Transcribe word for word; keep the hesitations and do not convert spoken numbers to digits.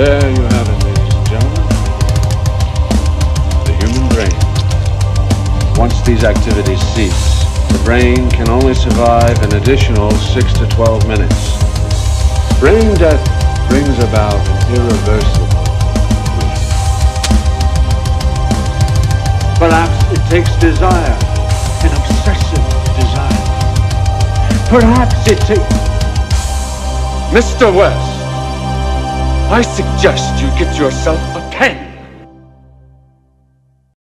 There you have it, ladies and gentlemen. The human brain. Once these activities cease, the brain can only survive an additional six to twelve minutes. Brain death brings about an irreversible conclusion. Perhaps it takes desire, an obsessive desire. Perhaps it takes... Mister West, I suggest you get yourself a pen.